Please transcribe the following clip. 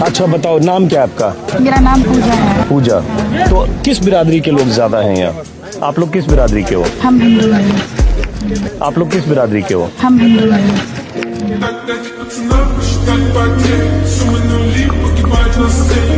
अच्छा बताओ, नाम क्या है आपका? मेरा नाम पूजा है। पूजा, तो किस बिरादरी के लोग ज्यादा हैं यहाँ? आप लोग किस बिरादरी के हो? हम हिंदू हैं। आप लोग किस बिरादरी के हो? हम हिंदू हैं। Sumo no limpo que vai nascer.